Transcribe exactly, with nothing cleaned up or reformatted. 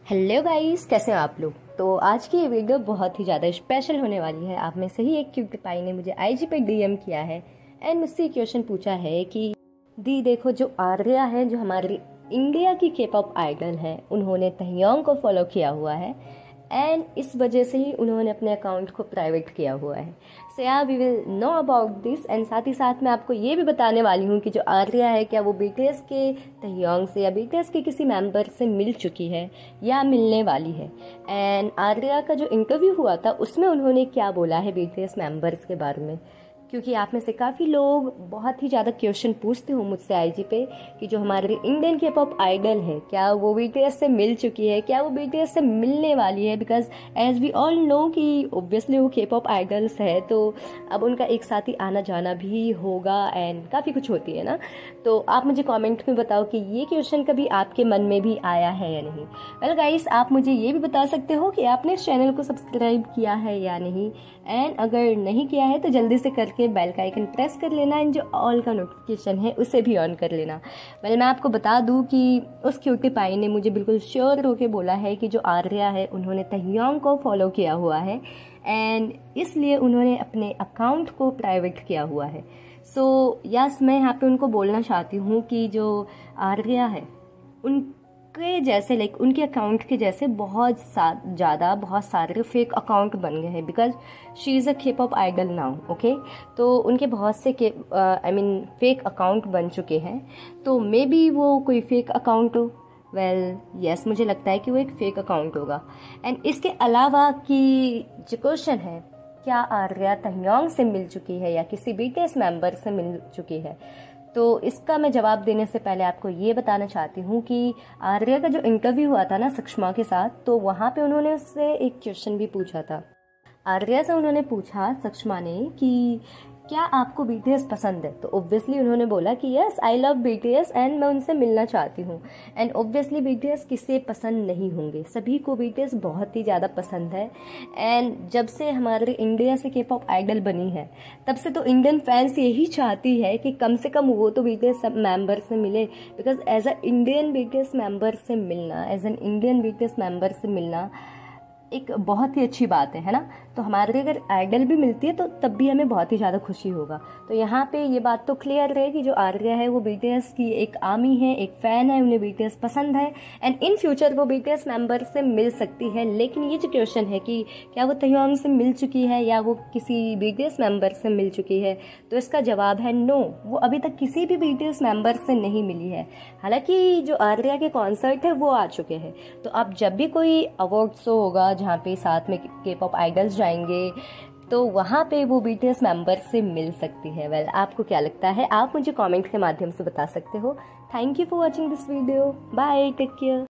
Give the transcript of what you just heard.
Hello guys, कैसे हैं आप लोग। तो आज की ये वीडियो बहुत ही ज़्यादा स्पेशल होने वाली है। आप में से ही एक क्यूट पाई ने मुझे आईजी पे डीएम किया है एंड मुझसे क्वेश्चन पूछा है कि दी देखो, जो आर्या है, जो हमारी इंडिया की के पॉप आइडल है, उन्होंने तहयोंग को फॉलो किया हुआ है एंड इस वजह से ही उन्होंने अपने अकाउंट को प्राइवेट किया हुआ है। सो या we will know about this and साथ ही साथ मैं आपको ये भी बताने वाली हूँ कि जो आर्या है, क्या वो बीटीएस के तहयोंग से या बीटीएस के किसी मेंबर से मिल चुकी है या मिलने वाली है। एंड आर्या का जो इंटरव्यू हुआ था उसमें उन्होंने क्या बोला है बीटीएस मेंबर्स के बारे में, क्योंकि आप में से काफ़ी लोग बहुत ही ज़्यादा क्वेश्चन पूछते हो मुझसे आईजी पे कि जो हमारे इंडियन के पॉप आइडल है, क्या वो बीटीएस से मिल चुकी है, क्या वो बीटीएस से मिलने वाली है। Because as we all know कि ऑब्वियसली वो के पॉप आइडल्स है, तो अब उनका एक साथ ही आना जाना भी होगा एंड काफ़ी कुछ होती है ना। तो आप मुझे कॉमेंट में बताओ कि ये क्वेश्चन कभी आपके मन में भी आया है या नहीं। वेल गाइस, आप मुझे ये भी बता सकते हो कि आपने इस चैनल को सब्सक्राइब किया है या नहीं, एंड अगर नहीं किया है तो जल्दी से करके बेल का आइकन प्रेस कर लेना एंड जो ऑल का नोटिफिकेशन है उसे भी ऑन कर लेना। वेल मैं आपको बता दूं कि उस क्यूटी पाई ने मुझे बिल्कुल श्योर होके बोला है कि जो आर्या है उन्होंने तहयोंग को फॉलो किया हुआ है एंड इसलिए उन्होंने अपने अकाउंट को प्राइवेट किया हुआ है। सो so, यस मैं यहाँ पे उनको बोलना चाहती हूँ कि जो आर्या है उनके जैसे लाइक उनके अकाउंट के जैसे बहुत ज़्यादा बहुत सारे फेक अकाउंट बन गए हैं, बिकॉज शी इज़ अ के पॉप आइडल नाउ। ओके, तो उनके बहुत से के आई मीन फेक अकाउंट बन चुके हैं, तो मे बी वो कोई फेक अकाउंट हो। वेल यस, मुझे लगता है कि वो एक फेक अकाउंट होगा। एंड इसके अलावा कि जो क्वेश्चन है, क्या आर्या तहयोंग से मिल चुकी है या किसी बीटीएस मेंबर से मिल चुकी है, तो इसका मैं जवाब देने से पहले आपको ये बताना चाहती हूँ कि आर्या का जो इंटरव्यू हुआ था ना सक्षमा के साथ, तो वहाँ पे उन्होंने उससे एक क्वेश्चन भी पूछा था। आर्या से उन्होंने पूछा, सक्षमा ने, कि क्या आपको बीटीएस पसंद है। तो ऑब्वियसली उन्होंने बोला कि yes I love BTS and मैं उनसे मिलना चाहती हूँ। एंड ऑब्वियसली बीटीएस किसे पसंद नहीं होंगे, सभी को बीटीएस बहुत ही ज़्यादा पसंद है। एंड जब से हमारे इंडिया से के पॉप आइडल बनी है तब से तो इंडियन फैंस यही चाहती है कि कम से कम वो तो बीटीएस मेंबर से मिले, because as a Indian BTS member से मिलना as an Indian BTS member से मिलना एक बहुत ही अच्छी बात है है ना। तो हमारे अगर आइडल भी मिलती है तो तब भी हमें बहुत ही ज़्यादा खुशी होगा। तो यहाँ पे ये बात तो क्लियर है कि जो आर्या है वो बीटीएस की एक आर्मी है, एक फ़ैन है, उन्हें बीटीएस पसंद है एंड इन फ्यूचर वो बीटीएस मेंबर से मिल सकती है। लेकिन ये जो क्वेश्चन है कि क्या वो तहयोंग से मिल चुकी है या वो किसी बीटीएस मेंबर से मिल चुकी है, तो इसका जवाब है नो, वो अभी तक किसी भी बीटीएस मेंबर से नहीं मिली है। हालांकि जो आर्या के कॉन्सर्ट है वो आ चुके हैं, तो अब जब भी कोई अवार्ड शो होगा जहाँ पे साथ में के पॉप आइडल्स जाएंगे तो वहाँ पे वो बीटीएस मेंबर से मिल सकती है। वेल आपको क्या लगता है, आप मुझे कमेंट के माध्यम से बता सकते हो। Thank you for watching this video, bye, take care.